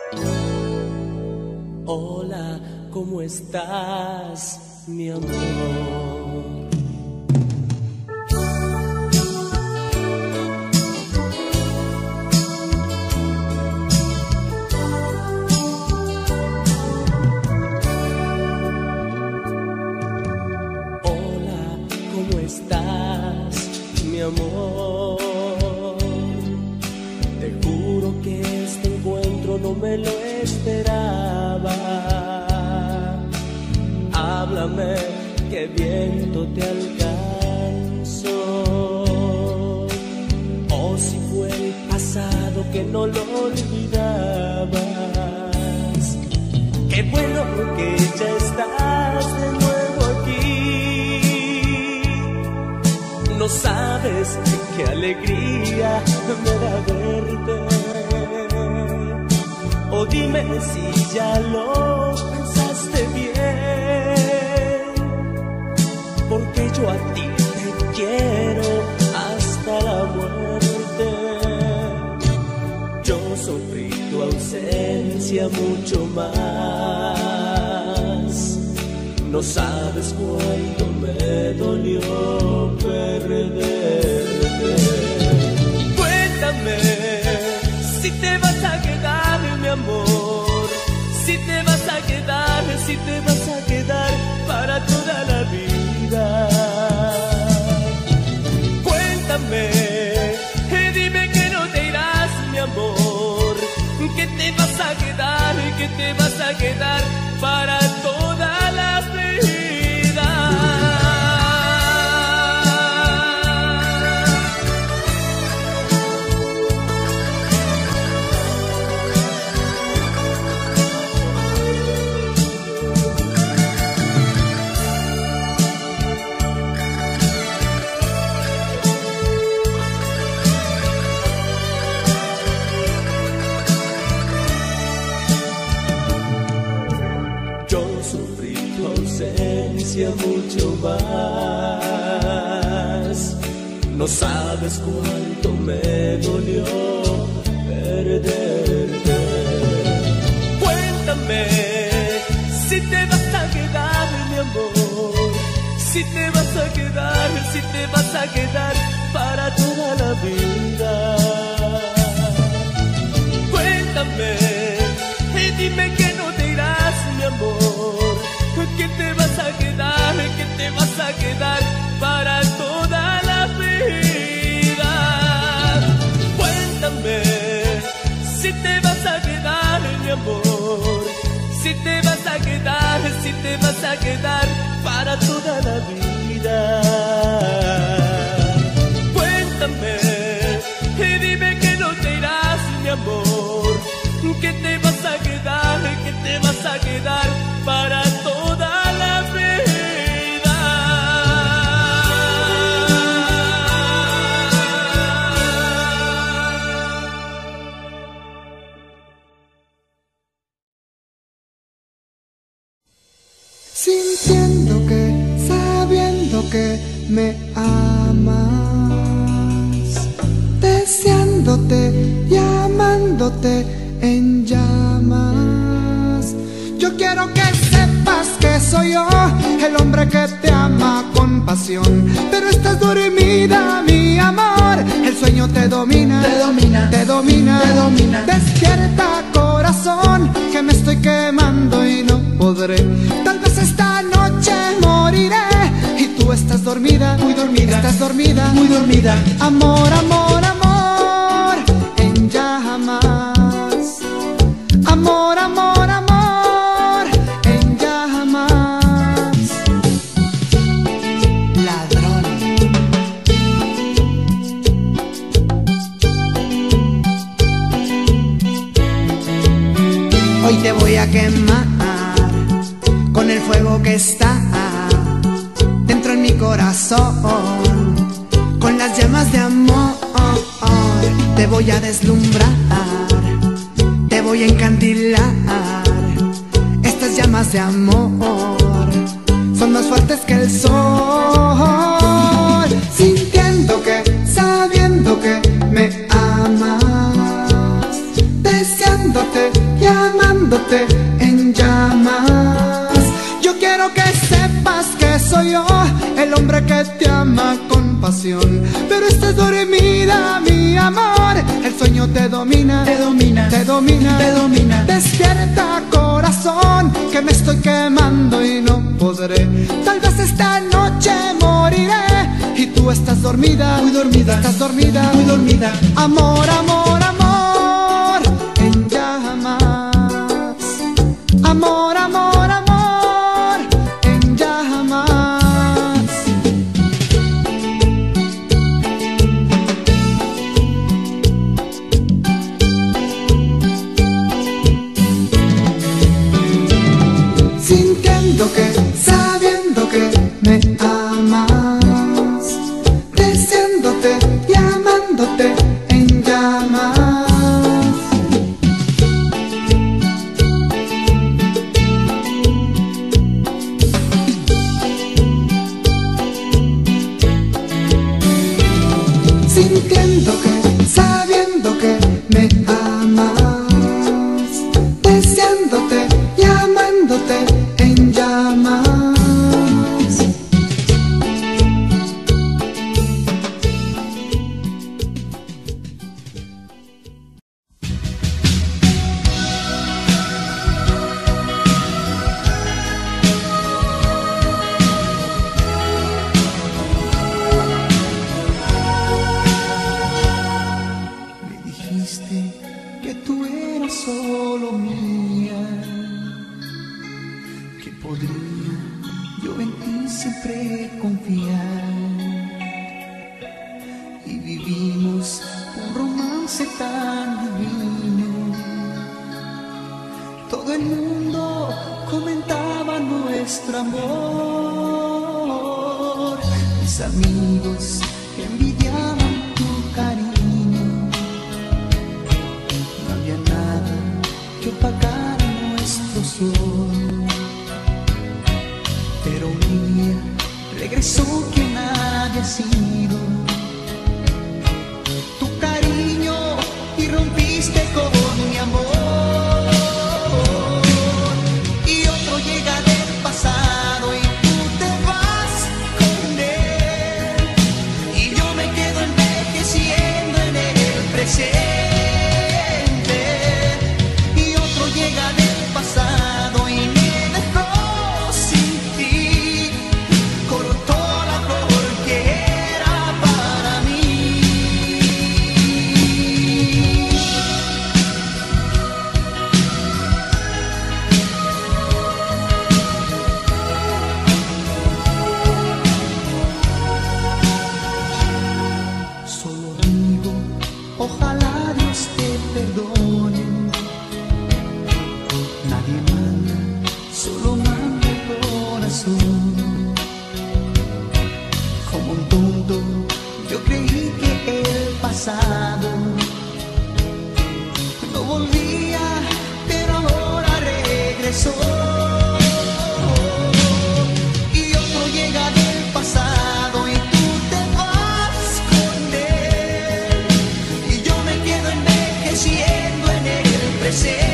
Hola, ¿cómo estás, mi amor? Hola, ¿cómo estás, mi amor? Te juro que este encuentro no me lo esperaba. Háblame, que viento te alcanzó. O si fue el pasado que no lo olvidabas. Qué bueno que ya estás de nuevo aquí. No sabes qué alegría me da verte. O dime si ya lo pensaste bien, porque yo a ti te quiero hasta la muerte. Yo sufrí tu ausencia mucho más. No sabes cuánto me dolió perderte. Cuéntame si te vas a quedar, mi amor, si te vas a quedar, si te vas a quedar para toda la vida. Cuéntame, dime que no te irás, mi amor, que te vas a quedar, que te vas a quedar para toda la vida. Mucho más. No sabes cuánto me dolió perderte. Cuéntame si te vas a quedar, mi amor, si te vas a quedar, si te vas a quedar para toda la vida. Cuéntame y dime que no te irás, mi amor, que te vas a quedar, que te vas a quedar para toda la vida. Cuéntame si te vas a quedar, mi amor, si te vas a quedar, si te vas a quedar para toda la vida. Cuéntame y dime que no te irás, mi amor, que te vas a quedar, que te vas a quedar para toda la vida. Sintiendo que, sabiendo que me amas, deseándote, llamándote en llamas. Yo quiero que sepas que soy yo, el hombre que te ama con pasión. Pero estás dormida, mi amor, el sueño te domina, te domina, te domina, te domina. Despierta, corazón, que me estoy quemando y no podré. Tal vez esta noche moriré y tú estás dormida, muy dormida, estás dormida, muy dormida. Amor, amor, amor, en llamas. Amor, amor, amor, en llamas. Ladrón. Hoy te voy a quemar con el fuego que está dentro en mi corazón, con las llamas de amor. Te voy a deslumbrar, te voy a encandilar. Estas llamas de amor son más fuertes que el sol. Sintiendo que, sabiendo que me amas, deseándote, ya despiértate en llamas. Yo quiero que sepas que soy yo, el hombre que te ama con pasión. Pero estás dormida, mi amor, el sueño te domina, te domina, te domina, te domina. Despierta, corazón, que me estoy quemando y no podré. Tal vez esta noche moriré y tú estás dormida, muy dormida, estás dormida, muy dormida. Amor, amor, amor, en llamas. Amor, amor, amor, en llamas. Sintiendo que, sabiendo que me amas, deseándote y amándote en llamas. Sintiendo que, sabiendo que me amas, deseándote y amándote en llamas. Que tú eras solo mía, que podría yo en ti siempre confiar, y vivimos un romance tan divino. Todo el mundo comentaba nuestro amor, mis amigos envidiaban tu cariño. Que opacara nuestro sol, pero un día regresó quien había sido tu cariño y rompiste con mi amor. Y otro llega del pasado y tú te vas con él, y yo me quedo envejeciendo en el presente. Llega del pasado y me dejó sin ti, cortó la flor que era para mí. Solo digo, ojalá Dios te perdone. Nadie manda, solo manda el corazón. Como un tonto, yo creí que el pasado no volvía, pero ahora regresó. Y otro llega del pasado y tú te vas con él, y yo me quedo envejeciendo en el presente.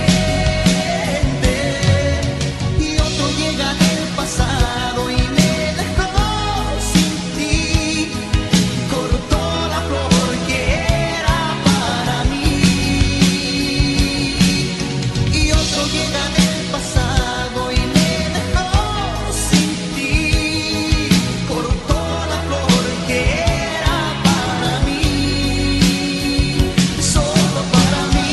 Pasado y me dejó sin ti, cortó la flor que era para mí. Y otro llega del pasado y me dejó sin ti, cortó la flor que era para mí, solo para mí.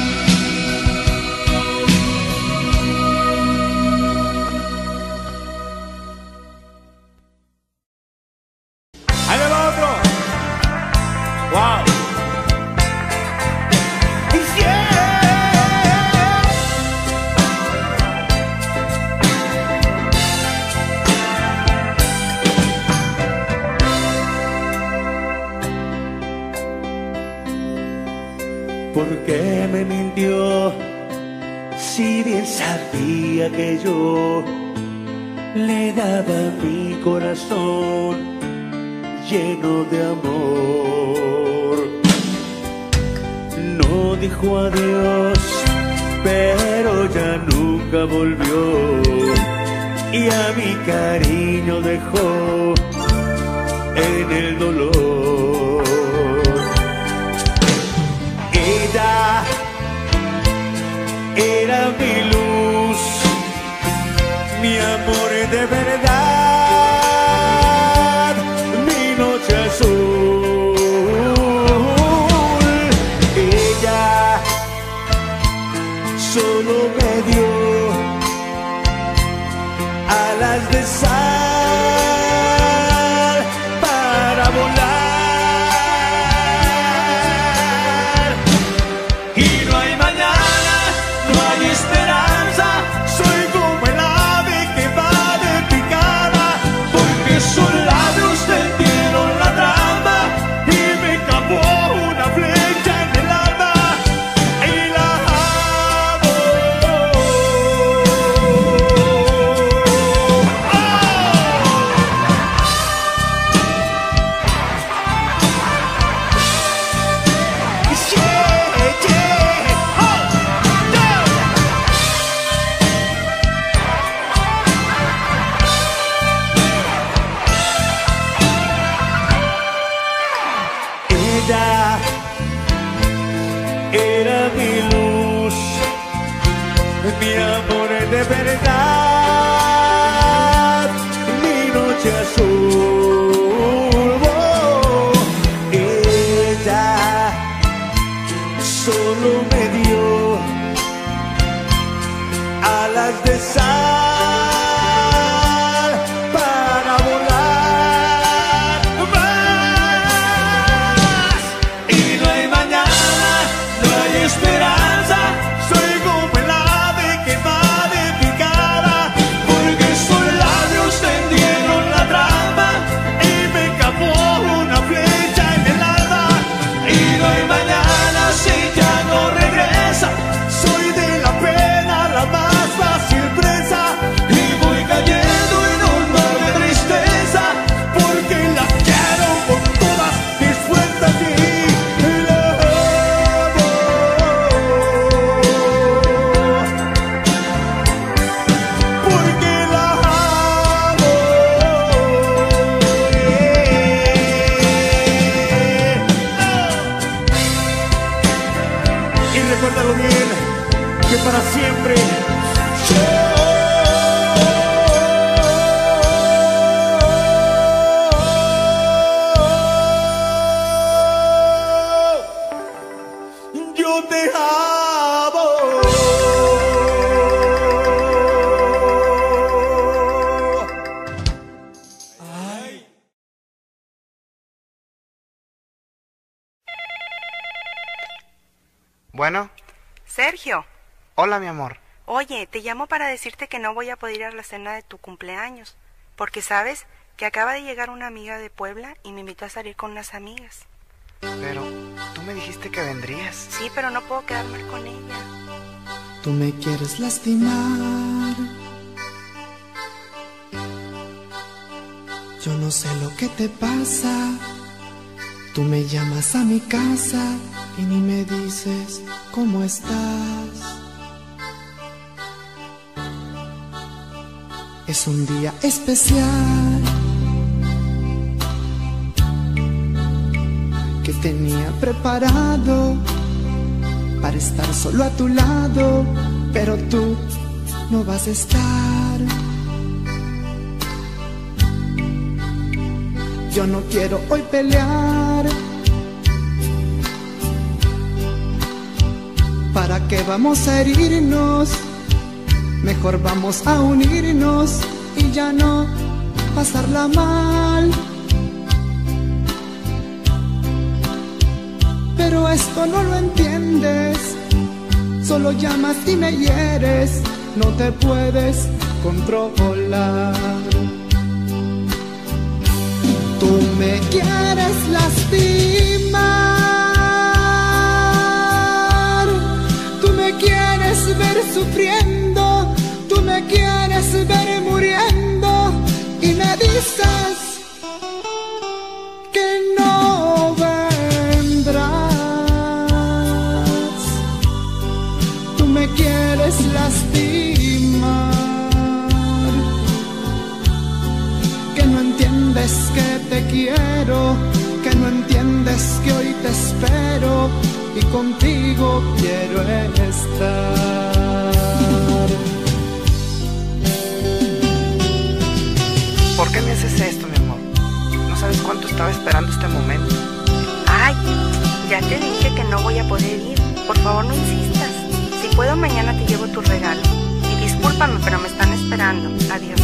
Wow. ¿Por qué me mintió? Si bien sabía que yo le daba mi corazón lleno de amor. No dijo adiós, pero ya nunca volvió y a mi cariño dejó en el dolor. Ella era mi luz, mi amor de verdad, mi noche azul. Ella solo me dio alas de sal para volar. Y no hay mañana, no hay esperanza, soy como el ave que va de picada, porque sus labios tendieron la trama y me clavó una flecha en el alma y la amo. Ella era mi luz, mi amor de verdad, mi noche azul. Oh, ella solo me dio alas de sal para volar más. Y no hay mañana, no hay esperanza, soy como el ave que va de picada, porque sus labios tendieron la trama y me clavó una flecha en el alma. Y no hay mañana si ya no regresa, soy de la pena la más fácil presa y voy cayendo en un mar de tristeza, porque la quiero con todas mis fuerzas y la amo. Porque la amo. Y recuérdalo bien, que para siempre yo te amo. Ay. Bueno, Sergio, hola mi amor. oye, te llamo para decirte que no voy a poder ir a la cena de tu cumpleaños, porque sabes que acaba de llegar una amiga de Puebla y me invitó a salir con unas amigas. Pero tú me dijiste que vendrías. Sí, pero no puedo quedarme con ella. Tú me quieres lastimar. Yo no sé lo que te pasa. Tú me llamas a mi casa y ni me dices cómo estás. Es un día especial que tenía preparado para estar solo a tu lado, pero tú no vas a estar. Yo no quiero hoy pelear. ¿Para qué vamos a herirnos? Mejor vamos a unirnos y ya no pasarla mal. Pero esto no lo entiendes, solo llamas y me hieres, no te puedes controlar. Tú me quieres lastimar, tú me quieres ver sufriendo, tú me quieres ver muriendo y me dices que no vendrás. Tú me quieres quieres lastimar, que no entiendes que te quiero, que no entiendes que hoy te espero y contigo quiero estar. ¿Por qué me haces esto, mi amor? No sabes cuánto estaba esperando este momento. Ay, ya te dije que no voy a poder ir. Por favor, no insistas. Si puedo, mañana te llevo tu regalo. Y discúlpame, pero me están esperando. Adiós.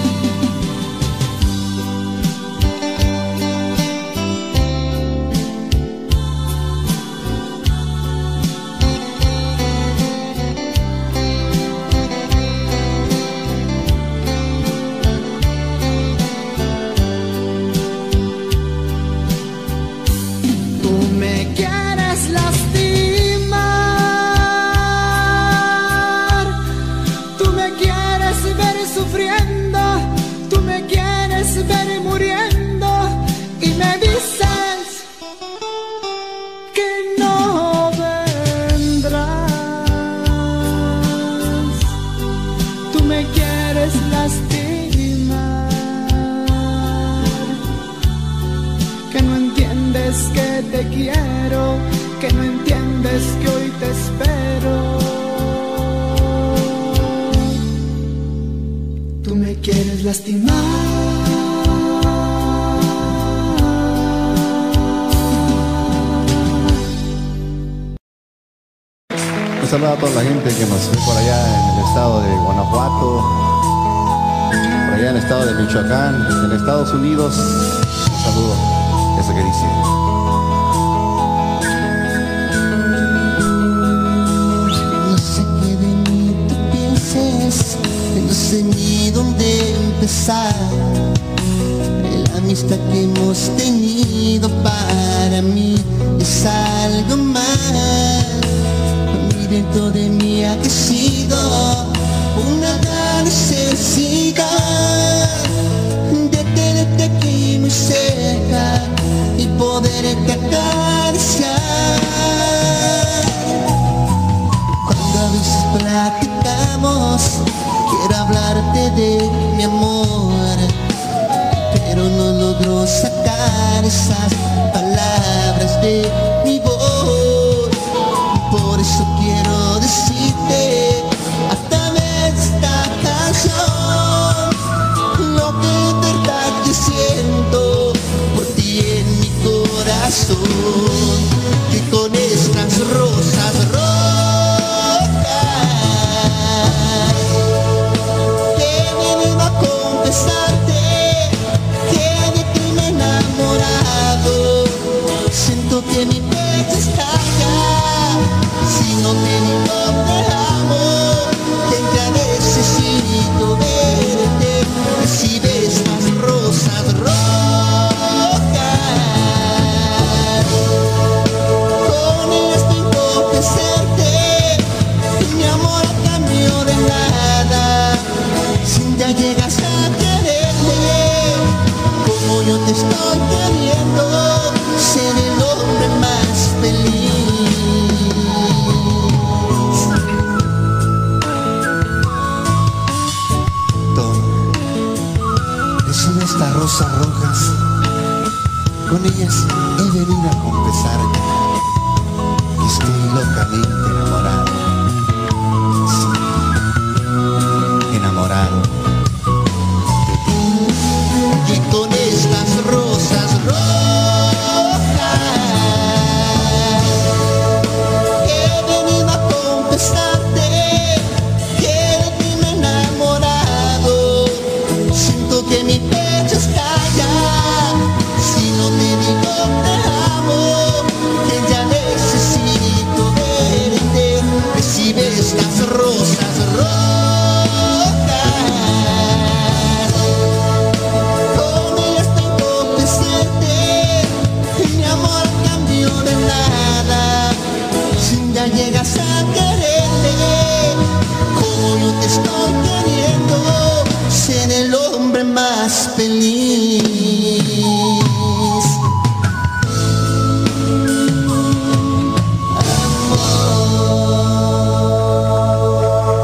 Que te quiero, que no entiendes que hoy te espero. Tú me quieres lastimar. Un saludo a toda la gente que nos ve por allá en el estado de Guanajuato, por allá en el estado de Michoacán, en Estados Unidos. Un saludo. Eso que dice. No sé qué de mí tú pienses, no sé ni dónde empezar. La amistad que hemos tenido para mí es algo más. Muy dentro de mí ha crecido una gran necesidad de tenerte aquí muy cerca y poderte acariciar. Cuando a veces platicamos, quiero hablarte de mi amor, pero no logro sacar esas palabras de mi voz. Por eso quiero decirte a través de esta canción lo que en verdad yo siento por ti en mi corazón, que con estas rosas rojas que me vengo a confesarte que de ti me he enamorado. Siento que mi pecho estalla si no te digo te amo, que ya necesito verte. Recibe estas rosas rojas, con ellas tengo que ofrecerte mi amor a cambio de nada. Si ya llegas a quererme como yo te estoy queriendo, seré el hombre más feliz. Estas rosas rojas, con ellas he venido a confesarte que estoy locamente enamorado. Sí, enamorado de ti. Y con estas rosas rojas he venido a confesarte que de ti me he enamorado. Siento que mi estalla si no te digo te amo, que ya necesito verte. Recibe estas rosas rojas, con ellas tengo que ofrecerte mi amor a cambio de nada. Si ya llegas a quererte como yo te estoy queriendo, seré el hombre más feliz. Amor.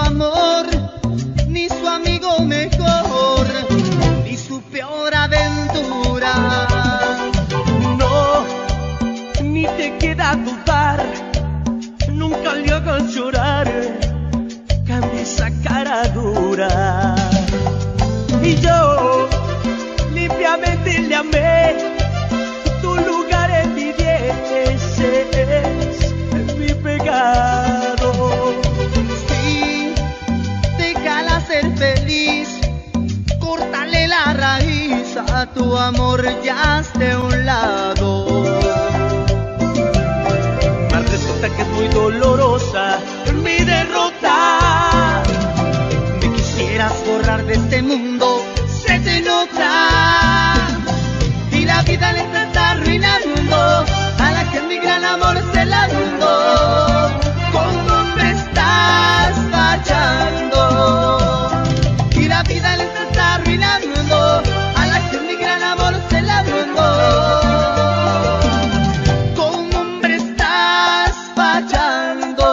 amor, ni su amigo mejor, ni su peor aventura. No, ni te queda dudar, nunca le hagas llorar, cambia esa cara dura. Y yo limpiamente le amé, tu lugar en mi diez es mi pecado. Sí, déjala ser feliz, córtale la raíz a tu amor, ya de un lado. Mas resulta que es muy dolorosa mi derrota. Me quisieras borrar de este mundo, se te nota. Y la vida le está arruinando a la que mi gran amor se la dando. ¿Cómo me estás fallando? Y la vida le está arruinando a la que mi gran amor se la dando. ¿Cómo hombre estás fallando?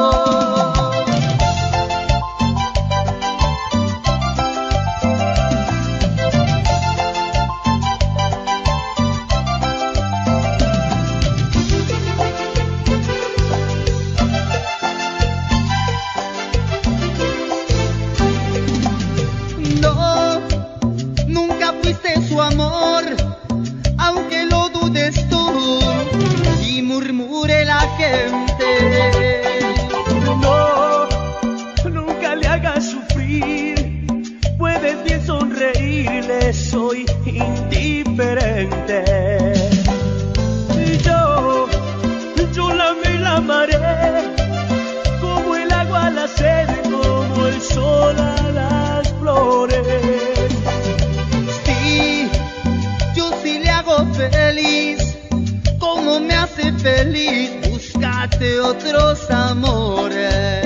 No, nunca fuiste su amor, aunque lo dudes tú y murmure la gente. No, nunca le hagas sufrir, puedes bien sonreírle, soy indiferente. Y yo la amé y la amaré, como el agua a la sed, como el sol a las flores. Sí, yo sí le hago feliz, como me hace feliz, búscate otros amores.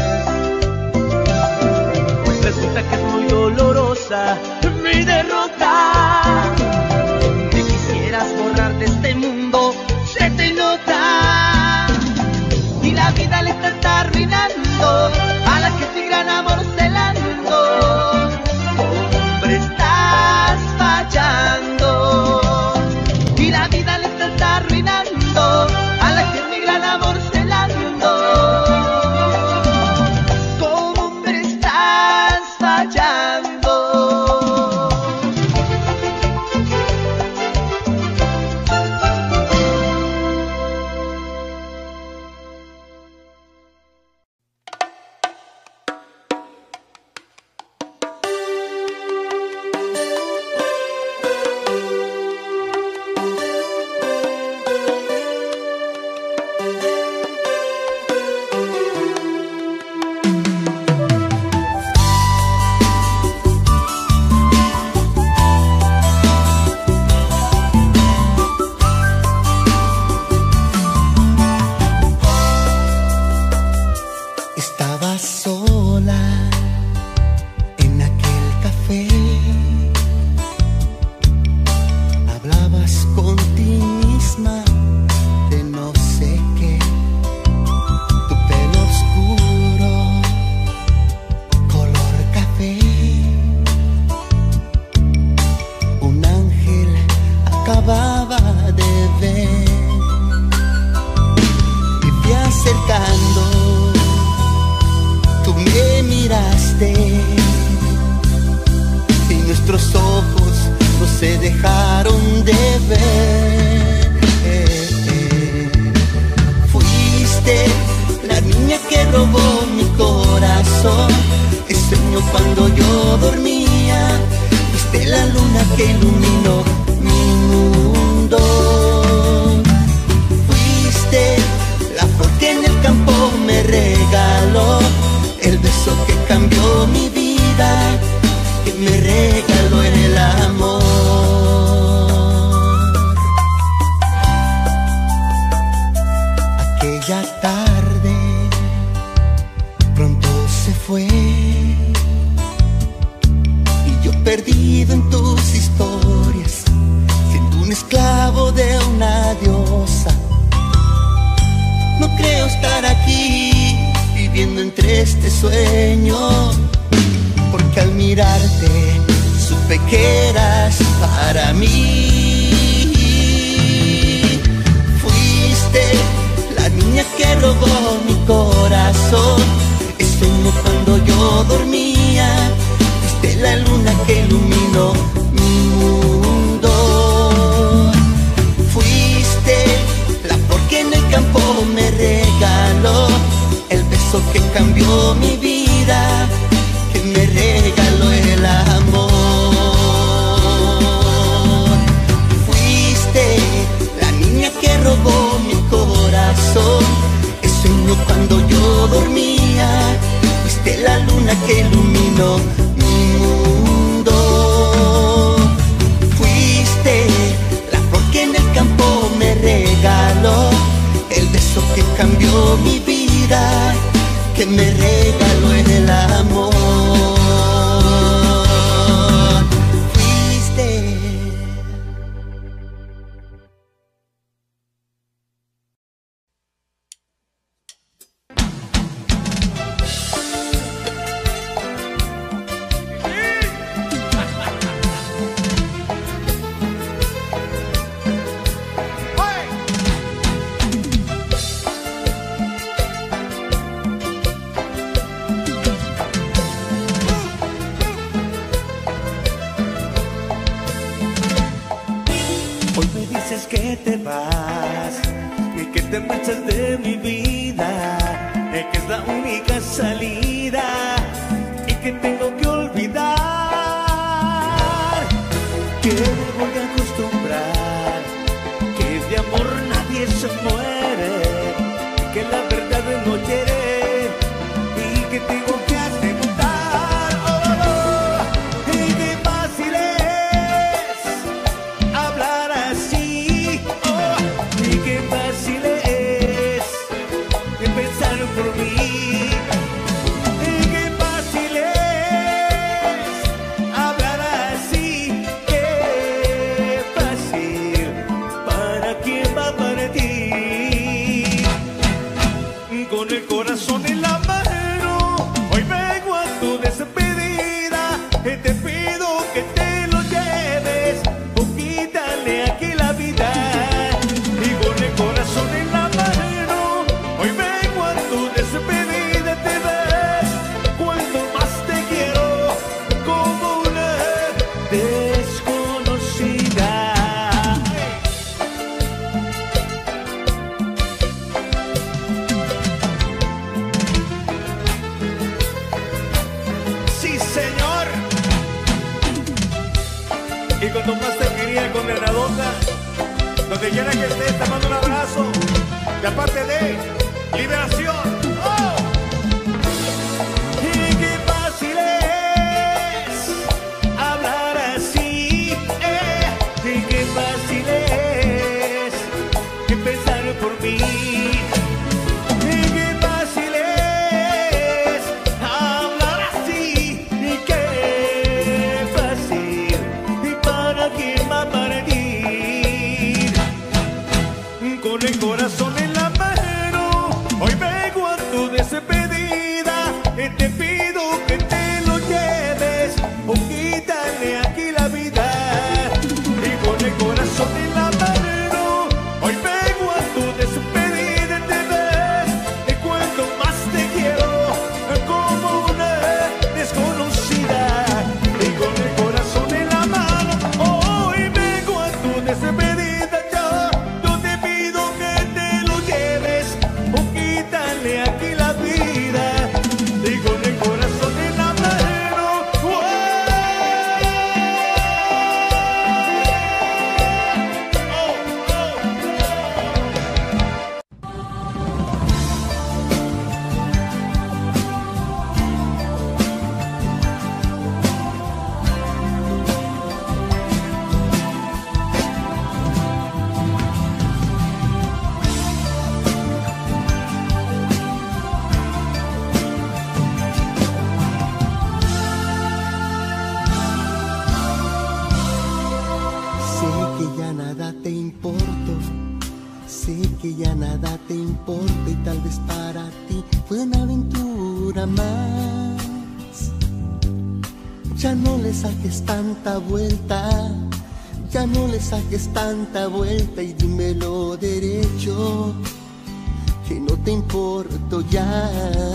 Pues resulta que es muy dolorosa mi derrota. Me quisieras borrar de este mundo, se te nota. Y la vida le está arruinando a la que mi gran amor se la dio. Hombre, estás fallando. Y la vida le está arruinando a la que mi gran amor se la dio. Como hombre estás fallando. Estaba sola en aquel café, hablabas con ti misma de no sé qué, tu pelo oscuro, color café, un ángel acababa de ver, y fui acercando. Tú me miraste y nuestros ojos no se dejaron de ver. Fuiste la niña que robó mi corazón, que soñó cuando yo dormía. Fuiste la luna que iluminó mi mundo. Fuiste la flor que en el campo me regaló, el beso que cambió mi vida, que me regaló en el amor. Aquella tarde pronto se fue, y yo perdido en tus historias, siendo un esclavo de una diosa. No creo estar aquí viviendo entre este sueño. extraño, porque al mirarte supe que eras para mí. Fuiste la niña que robó mi corazón, soñé cuando yo dormía, fuiste la luna que iluminó mi mundo. Fuiste la flor que en el campo me regaló, el beso que cambió mi vida, que me regaló el amor. Fuiste la niña que robó mi corazón, soñé cuando yo dormía, fuiste la luna que iluminó mi mundo. Fuiste la flor que en el campo me regaló, el beso que cambió mi vida, que me regaló el amor. Fuiste. Hoy me dices que te vas y que te marchas de mi vida, que es la única salida y que tengo que olvidar, que me voy a acostumbrar, que de amor nadie se muere, que la verdad no hiere y que tengo que aceptar. Y qué fácil es hablar así, y qué fácil es empezar por mí. Y qué fácil es hablar así, qué fácil para quien va a partir. Con el corazón en la mano, hoy vengo a tu despedida, te pido que te lo lleves o quítale aquí la vida. Y con el corazón en la mano, hoy vengo a tu despedida, te ves cuando más te quiero, como una desconocida. Sí, señor. Y cuando más te quería, condenadota, donde quiera que estés, te mando un abrazo de parte de Liberación. ¡Oh! Y qué fácil es hablar así, y qué fácil es empezar por mí. Y qué fácil es hablar así, y qué fácil y para quien va a partir. Con el corazón en la mano, hoy vengo a tu despedida, te pido que te lo lleves o quítale aquí la vida. Y con el corazón en la mano, hoy vengo a tu despedida, te ves de cuanto más te quiero, como una desconocida. Y con el corazón en la mano, hoy vengo a tu despedida, yo te pido que te lo lleves o quítale aquí la vida. Y con el corazón en Ya no le saques tanta vuelta, ya no le saques tanta vuelta y dímelo derecho, que no te importo ya.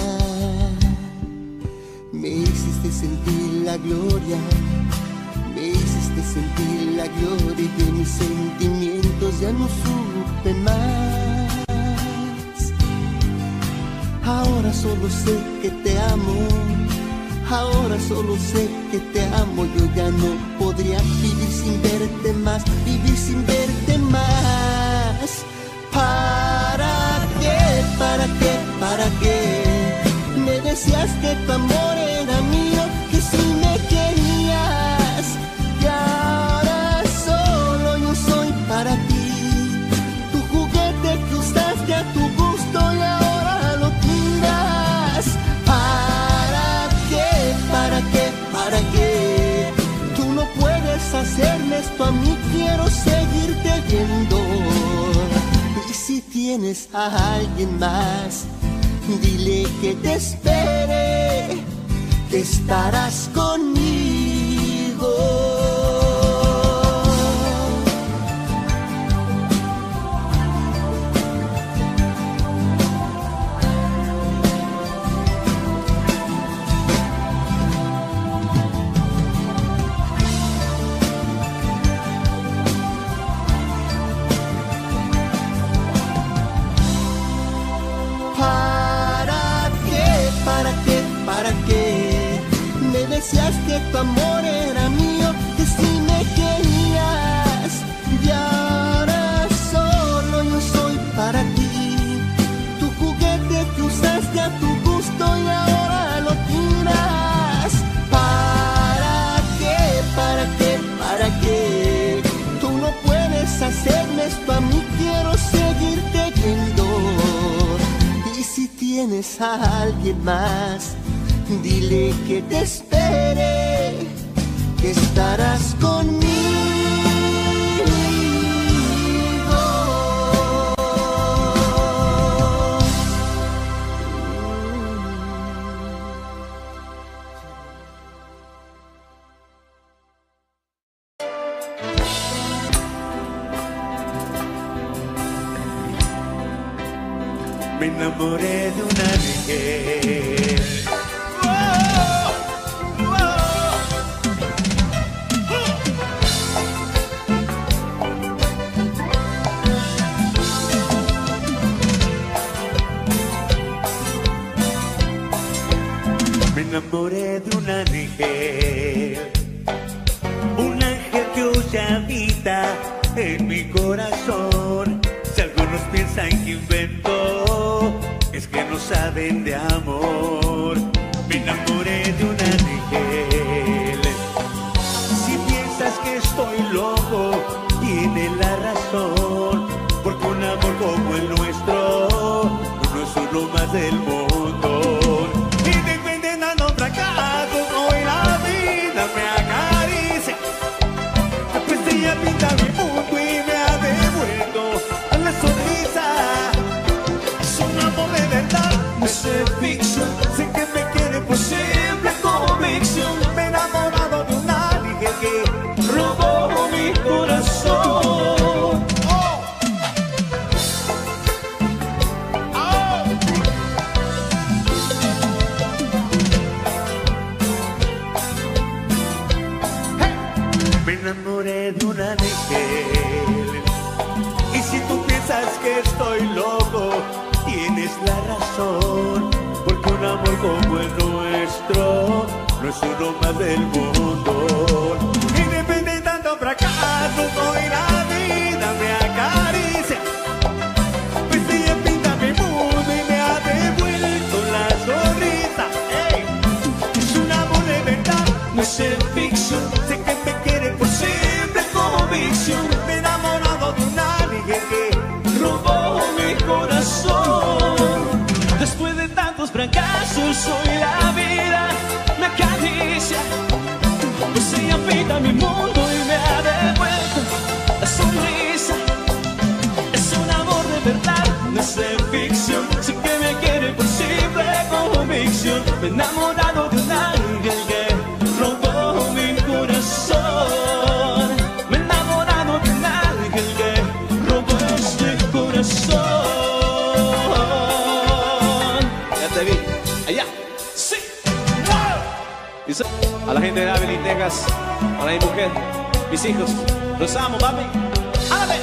Me hiciste sentir la gloria, me hiciste sentir la gloria y de mis sentimientos ya no supe más. Ahora solo sé que te amo, ahora solo sé que te amo. Yo ya no podría vivir sin verte más, vivir sin verte más. ¿Para qué? ¿Para qué? ¿Para qué? Me decías que tu amor era mío, que si me querías. Y ahora solo yo soy para ti, tu juguete que usaste a tu gusto y ahora lo tiras. ¿Para qué? ¿Para qué? ¿Para qué? Tú no puedes hacerme esto a mí, quiero seguirte viendo. Y si tienes a alguien más, dile que te espere, que estarás conmigo. ¿Para qué? Me decías que tu amor era mío, que si me querías. Y ahora solo yo soy para ti, tu juguete que usaste a tu gusto y ahora lo tiras. ¿Para qué? ¿Para qué? ¿Para qué? Tú no puedes hacerme esto a mí, quiero seguirte viendo. Y si tienes a alguien más, dile que te espere, que estarás conmigo. Me enamoré de una mujer. Me enamoré de un ángel que hoy habita en mi corazón. Si algunos piensan que invento, es que no saben de amor. Me enamoré de un ángel. Si piensas que estoy loco, tienes la razón, porque un amor como el nuestro no es uno más del mundo. Hoy la vida me acaricia, pues ella pinta mi mundo y me ha devuelto la sonrisa. Es un amor de verdad, no es ficción. Sé que me quiere por siempre convicción. Me he enamorado de un ángel que robó mi corazón. Me enamoré de un ángel. Y si tú piensas que estoy loco, tienes la razón, porque un amor como el nuestro no es uno más del mundo. Y depende de tanto fracaso, hoy la vida me acaricia, pues ella pinta mi mundo y me ha devuelto la sonrisa. ¡Ey! Es un amor de verdad, no es ficción. Sé que me quiere por siempre convicción. Me he enamorado de un ángel que robó mi corazón. Después de tantos fracasos, hoy la vida me acaricia, pues ella pinta mi A la gente de Abilene, Texas, a mi mujer, mis hijos, los amo, papi. ¡Ándale!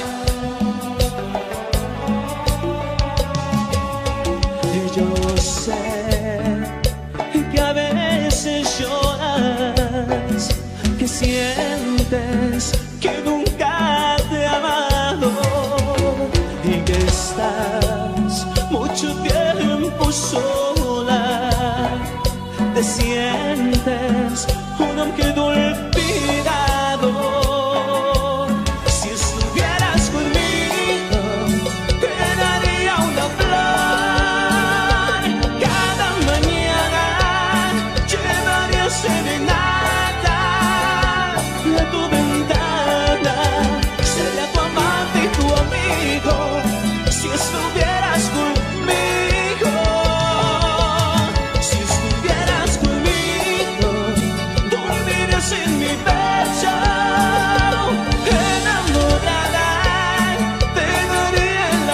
Yo sé que a veces lloras, que sientes que nunca te he amado y que estás mucho tiempo sola. Te sientes un hombre olvidado. Si estuvieras conmigo, te daría una flor. Cada mañana llevaría serenata a tu ventana. Sería tu amante y tu amigo. Si estuvieras conmigo. En mi pecho, enamorada, te daría el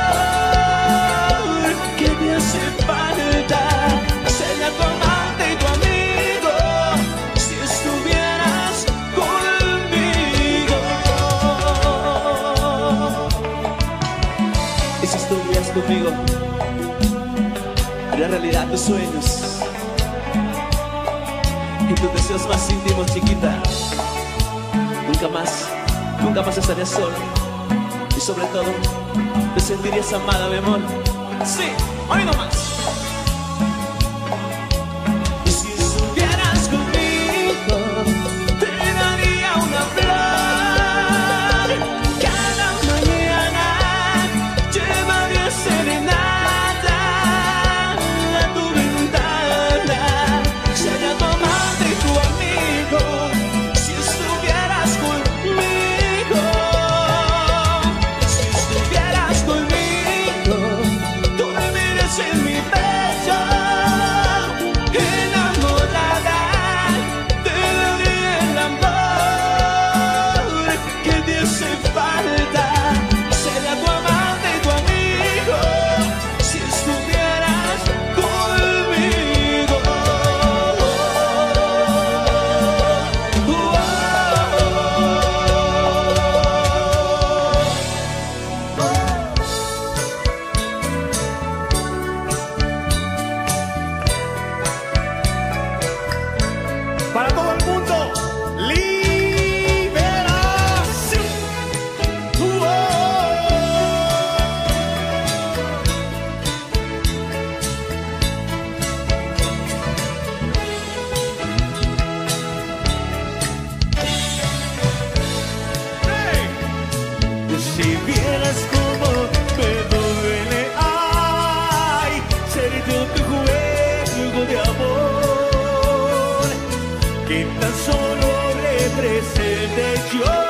amor que te hace falta. Sería tu amante y tu amigo si estuvieras conmigo. Y si estuvieras conmigo, haría realidad tus sueños y tus deseos más íntimos, chiquita. Nunca más estarías sola. Y sobre todo, te sentirías amada, mi amor. Sí, hoy nomás. Y si estuvieras conmigo, te daría una flor. Cada mañana llevaría serenata a tu ventana. Sería tu amante y tu amigo si estuvieras conmigo. Si estuvieras conmigo, dormirías en mi pecho. Enamorada, te daría el amor que te hace falta. Sería tu amante y tu amigo si estuvieras conmigo. Para todo el mundo, liberación. Si vieras cómo me duele, ay, sería tu juego de amor que tan solo represente yo.